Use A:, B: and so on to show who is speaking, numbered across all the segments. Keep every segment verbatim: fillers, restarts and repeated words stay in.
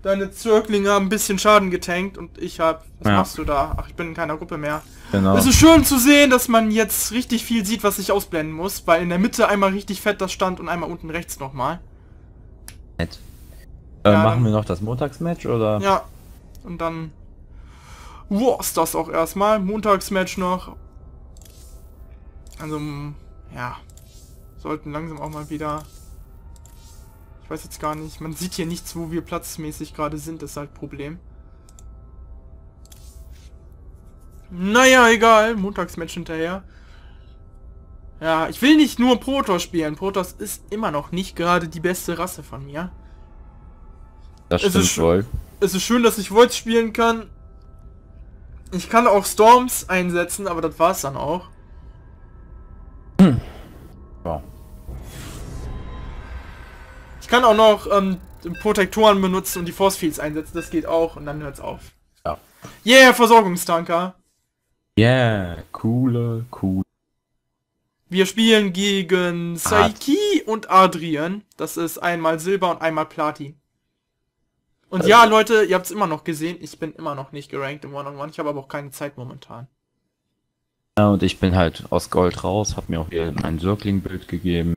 A: deine Zöglinge haben ein bisschen Schaden getankt und ich hab... Was
B: Ja.
A: machst du da? Ach, ich bin in keiner Gruppe mehr.
B: Genau.
A: Es ist schön zu sehen, dass man jetzt richtig viel sieht, was ich ausblenden muss, weil in der Mitte einmal richtig fett das stand und einmal unten rechts nochmal.
B: Nett. Äh,
A: Ja,
B: machen
A: dann-
B: wir noch das Montagsmatch, oder?
A: Ja, und dann war's das auch erstmal. Montagsmatch noch. Also, m, ja. Sollten langsam auch mal wieder... Ich weiß jetzt gar nicht. Man sieht hier nichts, wo wir platzmäßig gerade sind. Das ist halt Problem. Naja, egal. Montagsmatch hinterher. Ja, ich will nicht nur Protoss spielen. Protoss ist immer noch nicht gerade die beste Rasse von mir.
B: Das
A: Es
B: stimmt
A: ist
B: wohl.
A: Es ist schön, dass ich Voids spielen kann. Ich kann auch Storms einsetzen, aber das war's dann auch.
B: Ja.
A: Ich kann auch noch ähm, Protektoren benutzen und die Force Fields einsetzen. Das geht auch und dann hört's auf.
B: Ja.
A: Yeah, Versorgungstanker.
B: Yeah, coole, cool.
A: Wir spielen gegen Saiki und Adrian. Das ist einmal Silber und einmal Platin. Und ja, Leute, ihr habt es immer noch gesehen. Ich bin immer noch nicht gerankt im One-on-One. Ich habe aber auch keine Zeit momentan.
B: Ja, und ich bin halt aus Gold raus, hab mir auch hier ein Circling-Bild gegeben.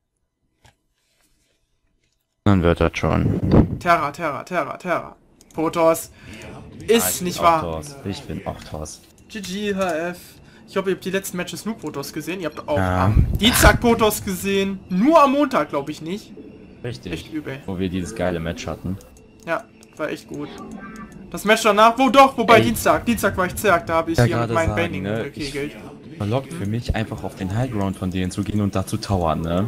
B: Dann wird das schon.
A: Terra, Terra, Terra, Terra. Protoss. Ist
B: Ah,
A: nicht
B: ich bin
A: wahr.
B: auch Thors. Ich bin auch Thors.
A: G G, H F. Ich hoffe, ihr habt die letzten Matches nur Protoss gesehen. Ihr habt auch
B: Ja.
A: am Dienstag Protoss gesehen. Nur am Montag, glaube ich nicht.
B: Richtig.
A: Echt übel.
B: Wo wir dieses geile Match hatten.
A: Ja, war echt gut. Das Match danach, wo doch, wobei
B: Ey.
A: Dienstag. Dienstag war ich Zerg, da habe ich
B: Ja,
A: hier mit
B: gerade
A: meinen
B: sagen,
A: Banning
B: ne,
A: gekegelt.
B: Verlockt für mich einfach auf den Highground von denen zu gehen und da zu towern, ne?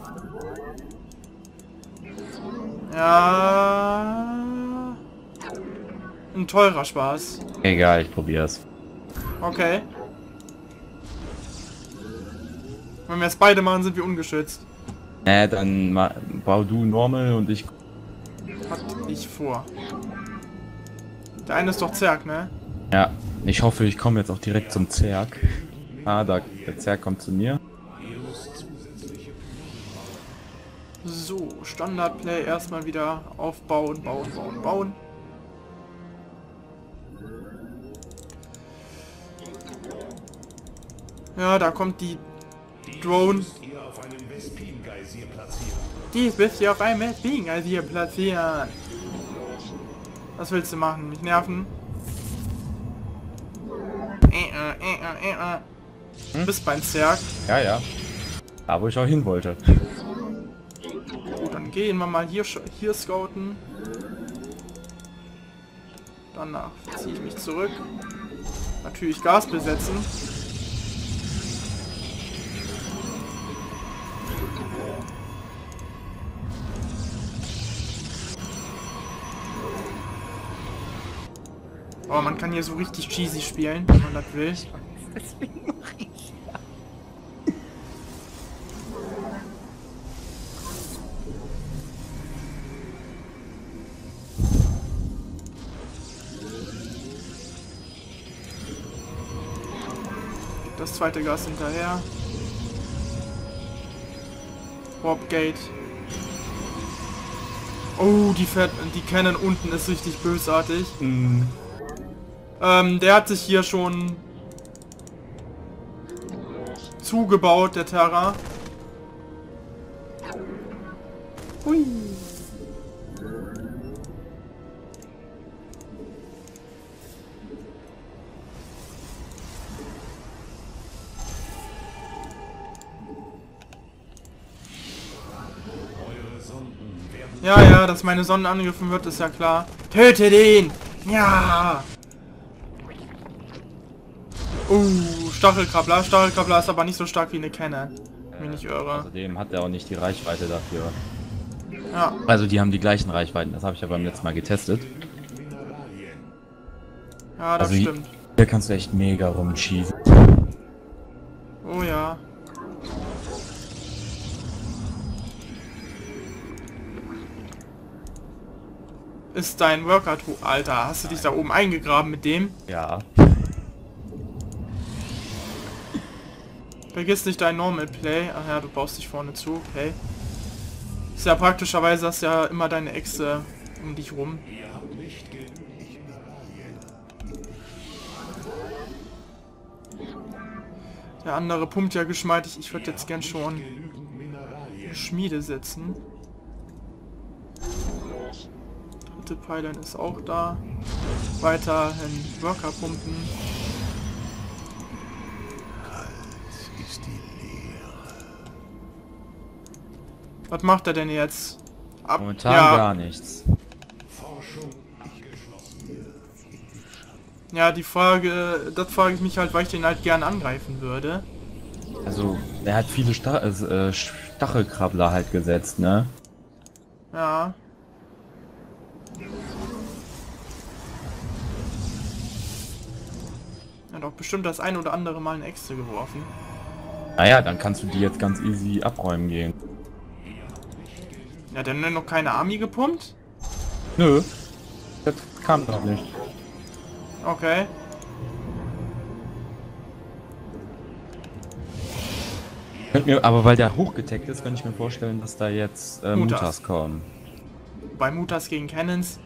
A: Ja. Ein teurer Spaß.
B: Egal, ich probier's.
A: Okay. Wenn wir es beide machen, sind wir ungeschützt.
B: Äh, dann ma bau du normal und ich...
A: Hatte ich vor. Der eine ist doch Zerg, ne?
B: Ja, ich hoffe, ich komme jetzt auch direkt zum Zerg. Ah, da, der Zerg kommt zu mir.
A: So, Standardplay erstmal wieder aufbauen, bauen, bauen, bauen. Ja, da kommt die Drone. Die wisst ihr auf einem Wespin-Geysir platzieren. Was willst du machen? Mich nerven? Äh, äh, äh, äh, äh. Du bist beim Zerg.
B: Ja, ja. Da, wo ich auch hin wollte.
A: Gut, dann gehen wir mal hier, sch- hier scouten. Danach ziehe ich mich zurück. Natürlich Gas besetzen. Oh, man kann hier so richtig cheesy spielen, wenn man das will.
B: Deswegen mach ich.
A: Das zweite Gas hinterher. Warpgate. Oh, die, Fett die Cannon unten ist richtig bösartig.
B: Mm.
A: Ähm, der hat sich hier schon zugebaut, der Terra. Hui. Ja, ja, dass meine Sonne angegriffen wird, ist ja klar. Töte den! Ja! Uh, Stachelkrabbler. Stachelkrabbler ist aber nicht so stark wie eine Cannon. Wenn ich nicht irre.
B: Außerdem hat er auch nicht die Reichweite dafür.
A: Ja.
B: Also die haben die gleichen Reichweiten, das habe ich ja beim letzten Mal getestet.
A: Ja, das
B: Also
A: stimmt.
B: hier kannst du echt mega rumschießen.
A: Oh ja. Ist dein Worker-Tool... Alter, hast du dich da oben eingegraben mit dem?
B: Ja.
A: Vergiss nicht dein Normal Play. Ach ja, du baust dich vorne zu, okay. Ist ja praktischerweise, hast ja immer deine Echse um dich rum. Der andere pumpt ja geschmeidig. Ich würde jetzt gern schon Schmiede setzen. Dritte Pylon ist auch da. Weiterhin Worker pumpen. Was macht er denn jetzt? Ab
B: Momentan
A: ja.
B: gar nichts.
A: Ja, die Frage, das frage ich mich halt, weil ich den halt gern angreifen würde.
B: Also, er hat viele Sta äh, Stachelkrabbler halt gesetzt, ne?
A: Ja. Er hat auch bestimmt das ein oder andere Mal eine Äxte geworfen.
B: Naja, dann kannst du die jetzt ganz easy abräumen gehen.
A: Ja, dann noch keine Army gepumpt?
B: Nö. Das kam doch nicht.
A: Okay.
B: Könnt mir, aber weil der hochgetaggt ist, kann ich mir vorstellen, dass da jetzt äh,
A: Mutas.
B: Mutas kommen.
A: Bei Mutas gegen Cannons.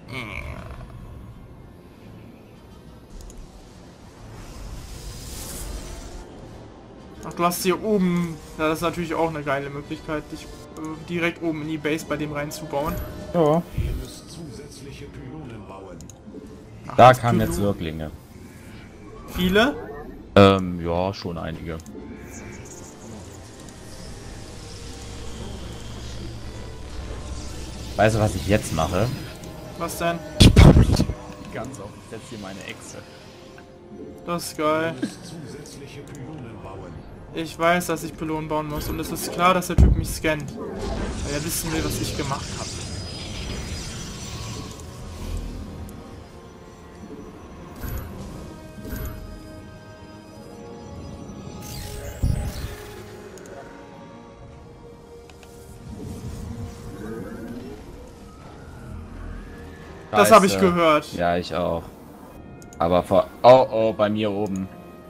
A: Ach, du hast hier oben. Ja, das ist natürlich auch eine geile Möglichkeit, dich äh, direkt oben in die Base bei dem reinzubauen.
B: Ja.
A: Ach,
B: Da
A: das
B: kamen
A: Pylo-
B: jetzt Wirklinge.
A: Viele?
B: Ähm, ja, schon einige. Weißt du, was ich jetzt mache?
A: Was denn?
B: Ich baue mich ganz auf. Ich setze hier meine Echse.
A: Das ist geil. Ich weiß, dass ich Pylonen bauen muss und es ist klar, dass der Typ mich scannt. Weil er wissen will, was ich gemacht habe. Das habe ich gehört.
B: Ja, ich auch. Aber vor... Oh, oh, bei mir oben.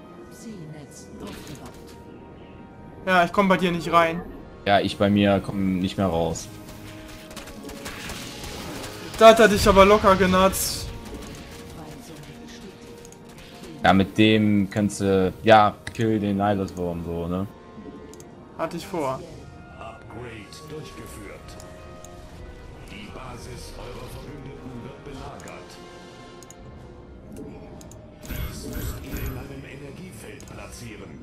A: Ja, ich komme bei dir nicht rein.
B: Ja, ich bei mir komme nicht mehr raus.
A: Da hat er dich aber locker genutzt.
B: Ja, mit dem kannst du... Ja, kill den Nihilus-Wurm so, ne?
A: Hatte ich vor.
C: Upgrade durchgeführt. Die Basis eurer Verbündeten wird belagert. Dies müsst ihr in einem Energiefeld platzieren.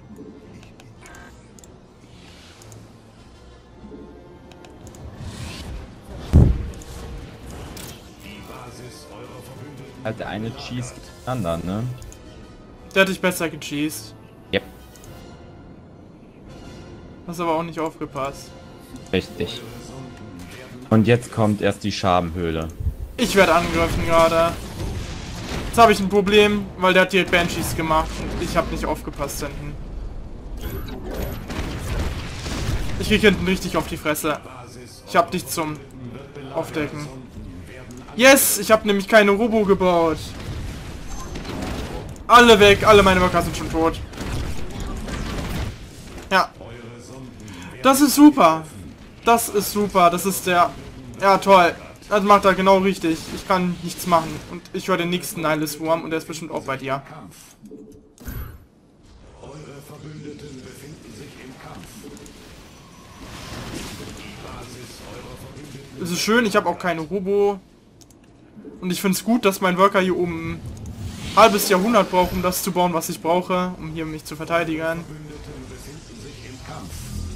C: Die Basis eurer Verbündeten...
B: Halt der eine cheese den anderen, ne?
A: Der hat dich besser gecheased.
B: Yep,
A: Hast aber auch nicht aufgepasst.
B: richtig. Und jetzt kommt erst die Schabenhöhle.
A: Ich werde angegriffen gerade. Jetzt habe ich ein Problem, weil der hat direkt Banshees gemacht und ich habe nicht aufgepasst hinten. Ich krieg hinten richtig auf die Fresse. Ich habe dich zum Aufdecken. Yes! Ich habe nämlich keine Robo gebaut. Alle weg, alle meine Worker sind schon tot. Ja. Das ist super. Das ist super. Das ist der... Ja, toll. Das macht er genau richtig. Ich kann nichts machen. Und ich höre den nächsten Nihilus-Wurm und der ist bestimmt auch bei dir.
C: Eure Verbündeten befinden sich im Kampf. Die Basis eurer Verbündeten...
A: Es ist schön, ich habe auch keine Robo. Und ich finde es gut, dass mein Worker hier oben ein halbes Jahrhundert braucht, um das zu bauen, was ich brauche, um hier mich zu verteidigen.
C: Verbündeten befinden sich im Kampf.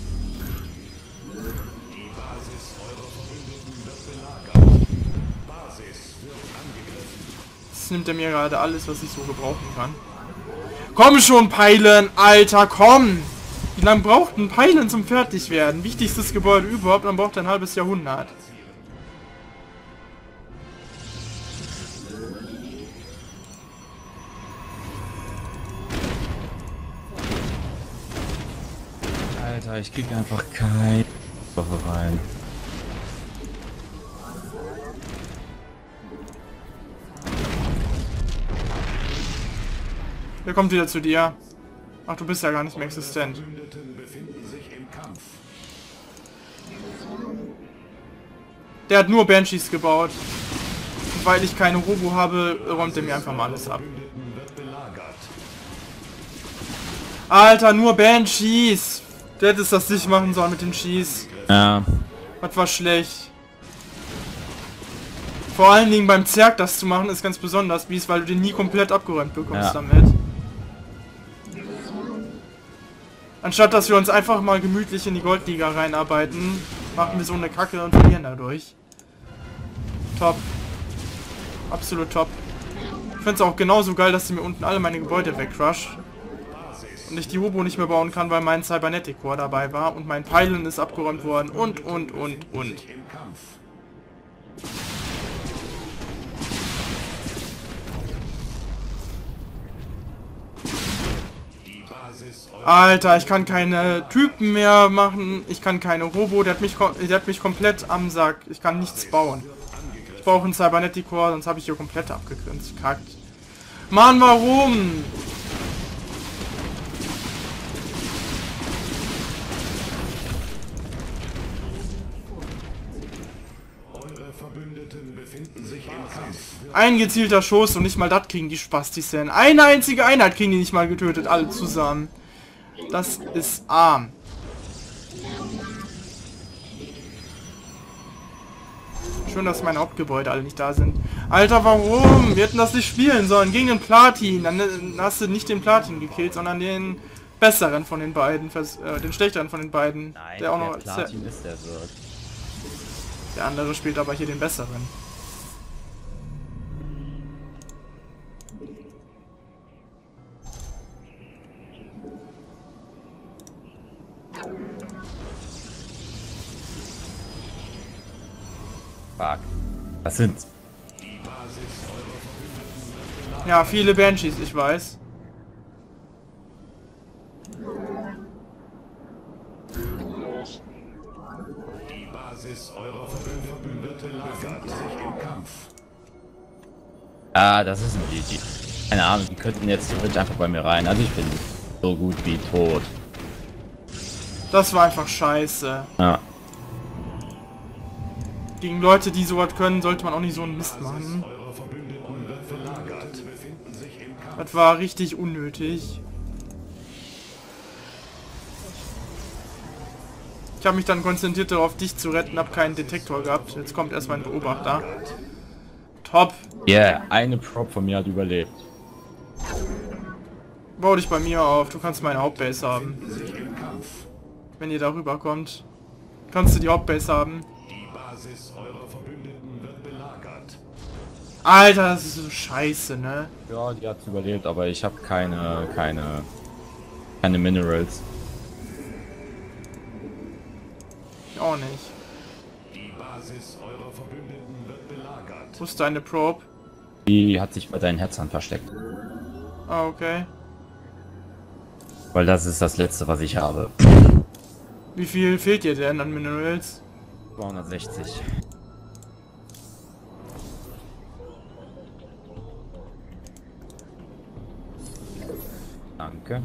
C: Die Basis eurer Verbündeten wird belagert. Basis wird angegriffen.
A: Jetzt nimmt er mir gerade alles, was ich so gebrauchen kann. Komm schon, Pylon, Alter, komm! Wie lange braucht ein Pylon zum Fertigwerden? Wichtigstes Gebäude überhaupt, dann braucht er ein halbes Jahrhundert.
B: Alter, ich krieg einfach kein Waffe rein.
A: Der kommt wieder zu dir. Ach, du bist ja gar nicht mehr existent.
C: Verbündeten befinden sich im Kampf.
A: Der hat nur Banshees gebaut. Und weil ich keine Robo habe, räumt er mir einfach mal alles ab. Alter, nur Banshees. Der hätte es das nicht machen sollen mit den Cheese.
B: Ja.
A: Das war schlecht. Vor allen Dingen beim Zerg das zu machen, ist ganz besonders mies, weil du den nie komplett abgeräumt bekommst ja. damit. Anstatt dass wir uns einfach mal gemütlich in die Goldliga reinarbeiten, machen wir so eine Kacke und verlieren dadurch. Top. Absolut top. Ich finde es auch genauso geil, dass sie mir unten alle meine Gebäude wegcrusht. Und ich die Robo nicht mehr bauen kann, weil mein Cybernetic Core dabei war. Und mein Pylon ist abgeräumt worden. Und, und, und, und. Alter, ich kann keine Typen mehr machen. Ich kann keine Robo. Der hat mich, der hat mich komplett am Sack. Ich kann nichts bauen. Ich brauche einen Cybernetic Core, sonst habe ich hier komplett abgegrenzt. Kackt. Mann, warum? Ein gezielter Schuss und nicht mal das kriegen die Spastis hin. Eine einzige Einheit kriegen die nicht mal getötet, alle zusammen. Das ist arm. Schön, dass meine Hauptgebäude alle nicht da sind. Alter, warum? Wir hätten das nicht spielen sollen. Gegen den Platin. Dann hast du nicht den Platin gekillt, sondern den besseren von den beiden. Äh, den schlechteren von den beiden.
B: Nein,
A: der auch
B: der
A: noch
B: Platin ist der Wirt.
A: Der andere spielt aber hier den besseren.
B: Fuck. Was sind?
A: Ja, viele Banshees, ich weiß.
C: Die Basis eurer Verbündeten befindet sich im Kampf.
B: Ah, das ist ein G G. Keine Ahnung, die könnten jetzt theoretisch einfach bei mir rein. Also ich bin so gut wie tot.
A: Das war einfach scheiße.
B: Ja.
A: Gegen Leute, die sowas können, sollte man auch nicht so einen Mist machen. Das war richtig unnötig. Ich habe mich dann konzentriert darauf, dich zu retten, habe keinen Detektor gehabt. Jetzt kommt erstmal ein Beobachter. Top.
B: Yeah, eine Prop von mir hat überlebt.
A: Bau dich bei mir auf, du kannst meine Hauptbase haben. Wenn ihr darüber kommt, kannst du die Hauptbase haben. Alter, das ist so scheiße, ne?
B: Ja, die hat überlebt, aber ich habe keine, keine, keine Minerals.
A: Ich auch nicht.
C: Die Basis eurer Verbündeten wird belagert.
A: Wo ist deine Probe?
B: Die hat sich bei deinen Hetzern versteckt.
A: Ah, okay.
B: Weil das ist das letzte, was ich habe.
A: Wie viel fehlt dir denn an Minerals?
B: zweihundertsechzig. Danke.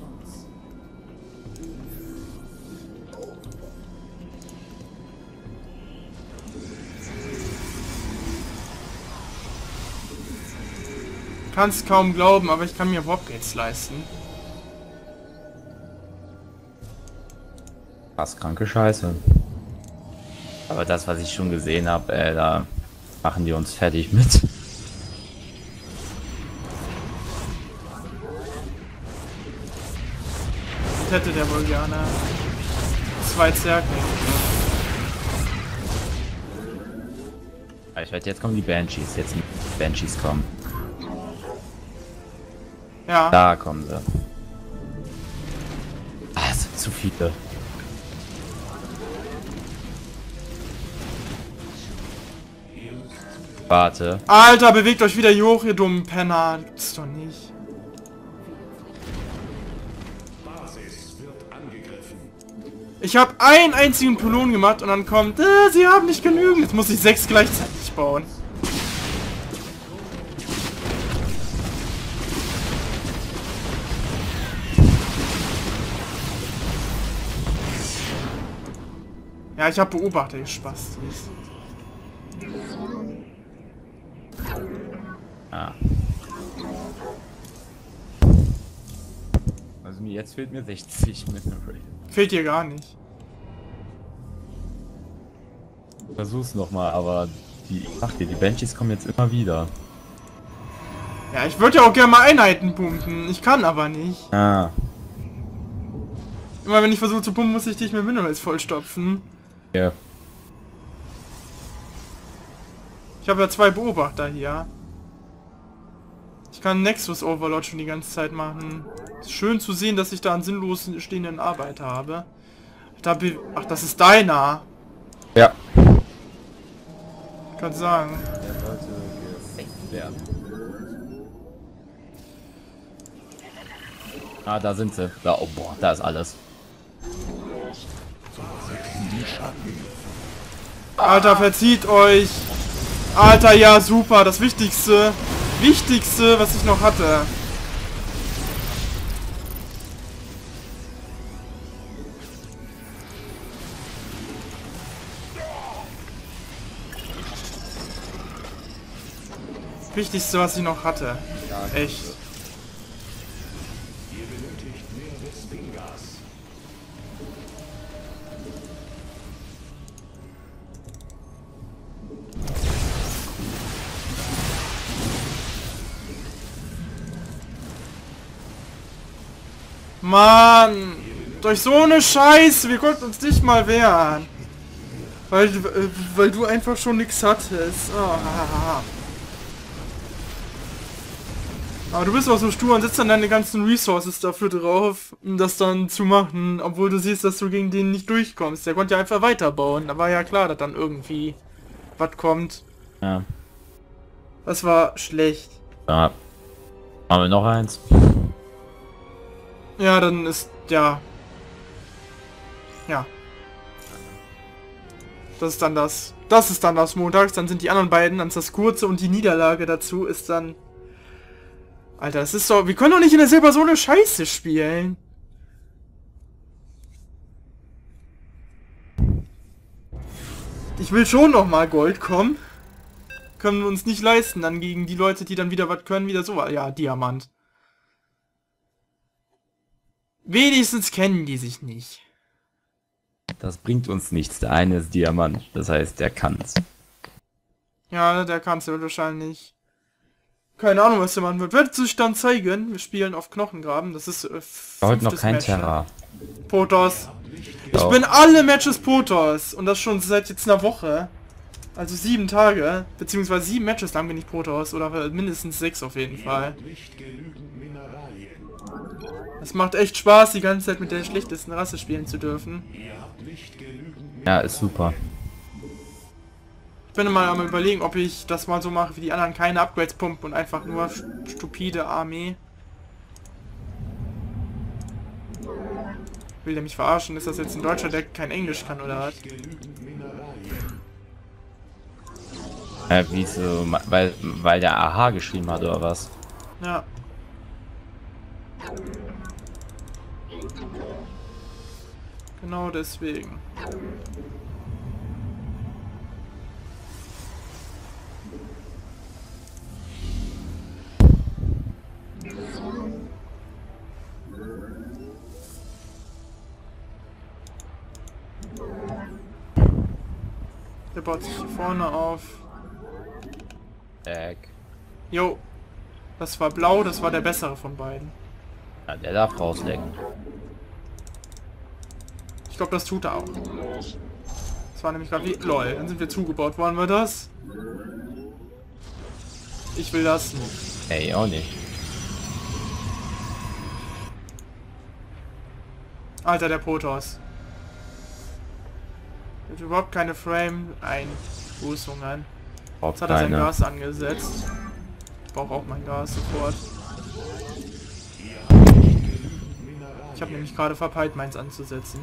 A: Kannst kaum glauben, aber ich kann mir Warpgates leisten.
B: Was kranke Scheiße. Aber das, was ich schon gesehen habe, äh, da machen die uns fertig mit.
A: Das hätte der wohl gerne. Zwei Zerken.
B: Ich werde jetzt kommen die Banshees. Jetzt die Banshees kommen.
A: Ja.
B: Da kommen sie. Ah, es sind zu viele. Warte.
A: Alter, bewegt euch wieder hier hoch, ihr dummen Penner. Das ist doch nicht. Ich habe einen einzigen Pylon gemacht und dann kommt, äh, sie haben nicht genügend. Jetzt muss ich sechs gleichzeitig bauen. Ja, ich habe Beobachter, ihr Spastis.
B: Ah. Also mir jetzt fehlt mir sechzig Mineral.
A: Fehlt dir gar nicht.
B: Versuch's nochmal, aber die, ich sag dir, die Banshees kommen jetzt immer wieder.
A: Ja, ich würde ja auch gerne mal Einheiten pumpen. Ich kann aber nicht.
B: Ah.
A: Immer wenn ich versuche zu pumpen, muss ich dich mit Minerals vollstopfen.
B: Ja.
A: Ich habe ja zwei Beobachter hier. Ich kann Nexus Overlord schon die ganze Zeit machen. Ist schön zu sehen, dass ich da einen sinnlos stehenden Arbeit habe. Da be Ach, das ist deiner.
B: Ja.
A: Ich kann sagen.
B: Der sollte gefeckt werden. Ah, da sind sie. Da, oh boah, da ist alles.
A: Alter, verzieht euch. Alter, ja, super. Das Wichtigste. Wichtigste, was ich noch hatte. Wichtigste, was ich noch hatte. Echt.
C: Ihr benötigt mehr Wespingas.
A: Mann! Durch so eine Scheiße! Wir konnten uns nicht mal wehren. Weil, äh, weil du einfach schon nichts hattest. Oh. Aber du bist auch so stur und setzt dann deine ganzen Resources dafür drauf, um das dann zu machen, obwohl du siehst, dass du gegen den nicht durchkommst. Der konnte ja einfach weiterbauen. Da war ja klar, dass dann irgendwie was kommt.
B: Ja.
A: Das war schlecht.
B: Da haben wir noch eins.
A: Ja, dann ist... ja. Ja. Das ist dann das. Das ist dann das montags. Dann sind die anderen beiden, dann ist das kurze und die Niederlage dazu ist dann... Alter, das ist doch... Wir können doch nicht in der Silber so eine Scheiße spielen. Ich will schon noch mal Gold kommen. Können wir uns nicht leisten, dann gegen die Leute, die dann wieder was können, wieder so... Ja, Diamant. Wenigstens kennen die sich nicht.
B: Das bringt uns nichts. Der eine ist Diamant. Das heißt, der kann's.
A: Ja, der kann es ja wahrscheinlich. Keine Ahnung, was der Mann wird. Wird sich dann zeigen. Wir spielen auf Knochengraben. Das ist äh,
B: Heute noch kein
A: Match,
B: Terra.
A: ne? Protoss. Ich
B: Auch.
A: bin alle Matches Protoss. Und das schon seit jetzt einer Woche. Also sieben Tage. Beziehungsweise sieben Matches lang bin ich Protoss. Oder mindestens sechs auf jeden Fall.
C: Nicht genügend Mineralien.
A: Es macht echt Spaß, die ganze Zeit mit der schlechtesten Rasse spielen zu dürfen.
C: Ihr habt nicht genügend
B: Ja, ist super.
A: Ich bin mal am überlegen, ob ich das mal so mache, wie die anderen keine Upgrades pumpen und einfach nur stupide Armee. Will der mich verarschen? Ist das jetzt ein Deutscher, der kein Englisch kann oder was?
C: genügend Mineralien.
B: Äh, wieso? Weil, weil der A H geschrieben hat oder was?
A: Ja. Genau deswegen. Der baut sich hier vorne auf.
B: Egg.
A: Jo. Das war blau, das war der bessere von beiden.
B: Ja, der darf rauslecken.
A: Ich glaube, das tut er auch. Das war nämlich gerade wie... Lol, dann sind wir zugebaut. Wollen wir das? Ich will das nicht.
B: Ey, auch nicht.
A: Alter, der Protoss. Hat überhaupt keine Frame-Einbußungen.
B: Braucht
A: Jetzt hat er sein
B: keine.
A: Gas angesetzt. Ich brauche auch mein Gas sofort. Ich habe nämlich gerade verpeilt, meins anzusetzen.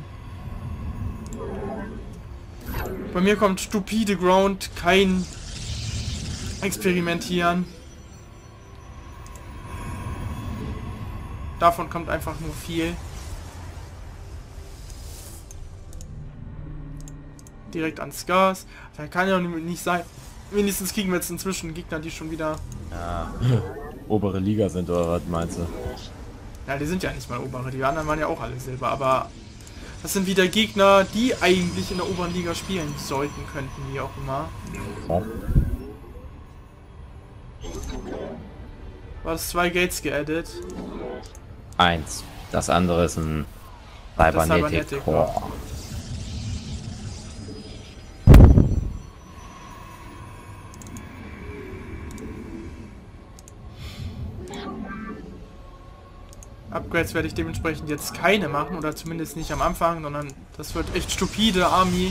A: Bei mir kommt stupide Ground, kein Experimentieren. Davon kommt einfach nur viel. Direkt ans Gas. Da kann ja nicht sein. Wenigstens kriegen wir jetzt inzwischen Gegner, die schon wieder
B: Ja. Obere Liga sind oder was meinst du?
A: Ja, die sind ja nicht mal obere, die anderen waren ja auch alle Silber, aber das sind wieder Gegner, die eigentlich in der oberen Liga spielen sollten, könnten, wie auch immer.
B: Ja.
A: War das zwei Gates geaddet?
B: Eins. Das andere ist ein
A: Das
B: Cybernetic
A: Cybernetic
B: Core.
A: Upgrades werde ich dementsprechend jetzt keine machen, oder zumindest nicht am Anfang, sondern das wird echt stupide Army.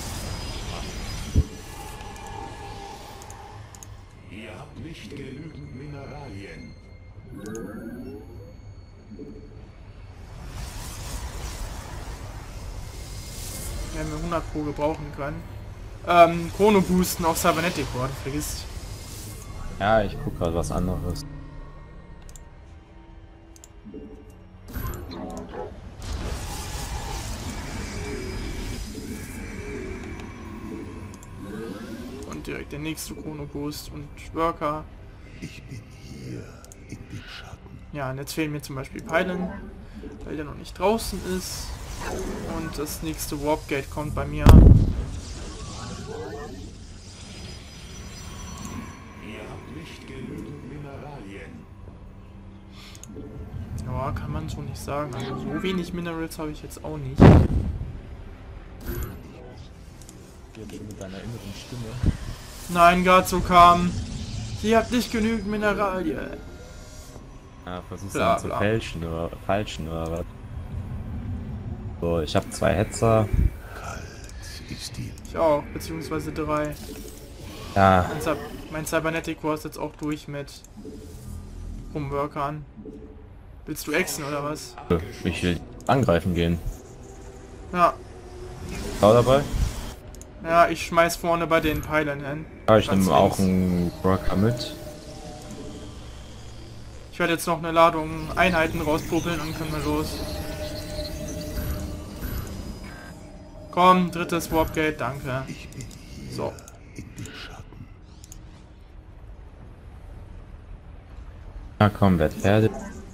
C: Ihr habt nicht genügend Mineralien.
A: Werden wir hundert pro gebrauchen können. Ähm, Chrono boosten auf Cybernetic Core, vergiss.
B: Ja, ich guck gerade was anderes.
A: Und direkt der nächste Chrono Boost und Worker.
C: Ich bin hier in den Schatten.
A: Ja, und jetzt fehlen mir zum Beispiel Pylon, weil der noch nicht draußen ist. Und das nächste Warp Gate kommt bei mir.
C: Ihr habt nicht genügend Mineralien.
A: Ja, kann man so nicht sagen. Also so wenig Minerals habe ich jetzt auch nicht.
B: Jetzt mit deiner inneren Stimme.
A: Nein, gerade so kam. Sie hat nicht genügend Mineralien.
B: Ja, versuchst du
A: Bla,
B: dann zu
A: bla.
B: fälschen oder falschen oder was? So, ich habe zwei Hetzer.
C: Kalt ist die
A: Ich auch, beziehungsweise drei.
B: Ja,
A: Mein, Cy mein Cybernetic Core ist jetzt auch durch mit Rumworkern. Willst du exen oder was?
B: ich will angreifen gehen.
A: Ja.
B: Schau dabei?
A: Ja, ich schmeiß vorne bei den Pylon hin.
B: Ja, ich
A: Ganz
B: nehme auch
A: links.
B: einen Broker mit.
A: Ich werde jetzt noch eine Ladung Einheiten rauspopeln und können wir los. Komm, drittes Warp Gate, danke.
C: Ich bin hier
A: So.
C: in den Schatten.
B: Ja, komm, werd fertig.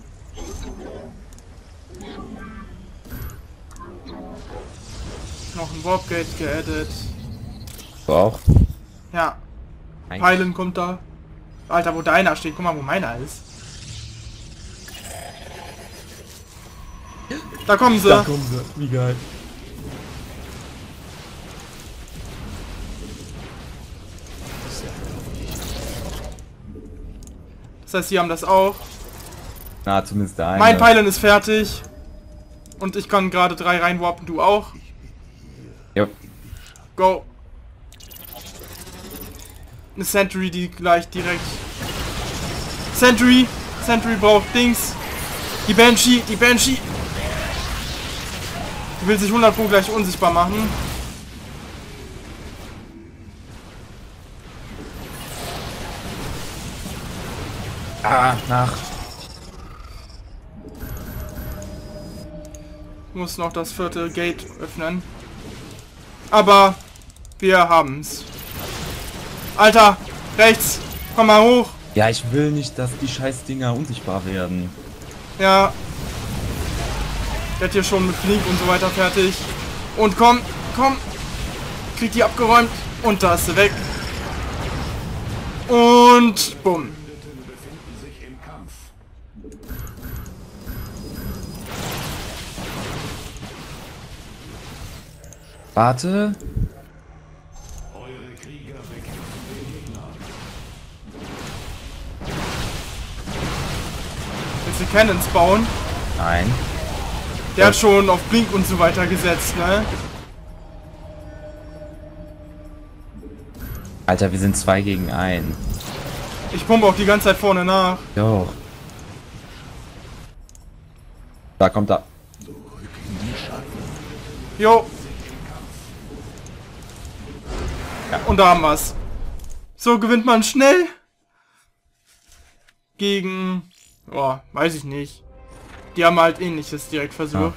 A: Noch ein Warp Gate geaddet.
B: Du auch?
A: Ja,
B: Ein-
A: Pylon kommt da. Alter, wo deiner steht, guck mal, wo meiner ist. Da kommen sie.
B: Da kommen sie. Wie geil.
A: Das heißt, sie haben das auch.
B: Na, zumindest der eine.
A: Mein Pylon ist fertig. Und ich kann gerade drei reinwarpen, du auch.
B: Jo.
A: Go. Eine Sentry, die gleich direkt... Sentry! Sentry braucht Dings. Die Banshee, die Banshee. Die will sich hundert pro gleich unsichtbar machen.
B: Ah, nach.
A: Ich muss noch das vierte Gate öffnen. Aber wir haben's. Alter, rechts. Komm mal hoch.
B: Ja, ich will nicht, dass die scheiß Dinger unsichtbar werden.
A: Ja. Ich werd hier schon mit Flink und so weiter fertig. Und komm, komm. Krieg die abgeräumt. Und da ist sie weg. Und bumm.
C: Verbündeten befinden sich im Kampf.
B: Warte.
C: Eure Krieger bekämpfen den Gegner.
A: Willst du Cannons bauen?
B: Nein.
A: Der hat schon auf Blink und so weiter gesetzt, ne?
B: Alter, wir sind zwei gegen ein.
A: Ich pumpe auch die ganze Zeit vorne nach.
B: Jo. Da kommt er.
A: Jo. Ja, und da haben wir's. So gewinnt man schnell. Gegen... Oh, weiß ich nicht. Die haben halt Ähnliches direkt versucht.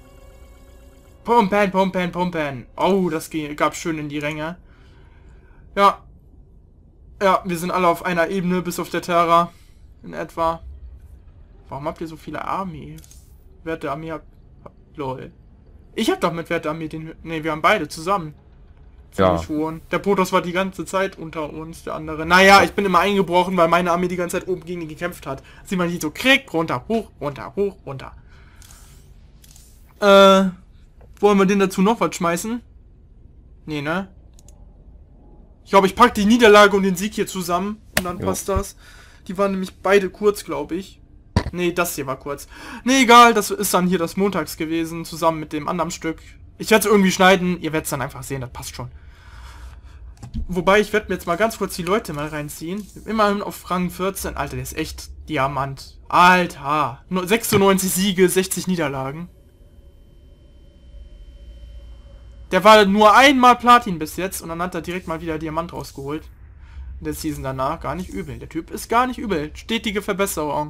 A: Pumpen, pumpen, pumpen. Oh, das ging, gab schön in die Ränge. Ja. Ja, wir sind alle auf einer Ebene, bis auf der Terra. In etwa. Warum habt ihr so viele Armee? Wert der Armee habt... Lol. Ich hab doch mit Wert der Armee den... Ne, wir haben beide zusammen.
B: Ja.
A: Schon. Der Protoss war die ganze Zeit unter uns, der andere. Naja, ich bin immer eingebrochen, weil meine Armee die ganze Zeit oben gegen ihn gekämpft hat. Sieh mal hier so, krieg, runter, hoch, runter, hoch, runter. Äh, wollen wir den dazu noch was schmeißen? Nee, ne? Ich glaube, ich pack die Niederlage und den Sieg hier zusammen und dann
B: Jo.
A: passt das. Die waren nämlich beide kurz, glaube ich. Nee, das hier war kurz. Nee, egal, das ist dann hier das Montags gewesen, zusammen mit dem anderen Stück. Ich werde es irgendwie schneiden, ihr werdet es dann einfach sehen, das passt schon. Wobei, ich werde mir jetzt mal ganz kurz die Leute mal reinziehen. Immerhin auf Rang vierzehn. Alter, der ist echt Diamant. Alter. Nur sechsundneunzig Siege, sechzig Niederlagen. Der war nur einmal Platin bis jetzt und dann hat er direkt mal wieder Diamant rausgeholt. In der Season danach. Gar nicht übel. Der Typ ist gar nicht übel. Stetige Verbesserung.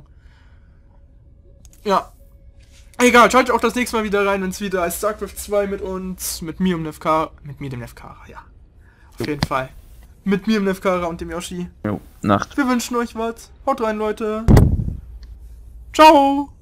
A: Ja. Egal, schaltet auch das nächste Mal wieder rein, wenn es wieder als StarCraft zwei mit uns, mit mir und Nefkara, mit mir dem Nefkara, ja. Auf jeden Fall. Mit mir, dem Nefkara und dem Yoshi.
B: Jo, Nacht.
A: Wir wünschen euch was. Haut rein, Leute. Ciao.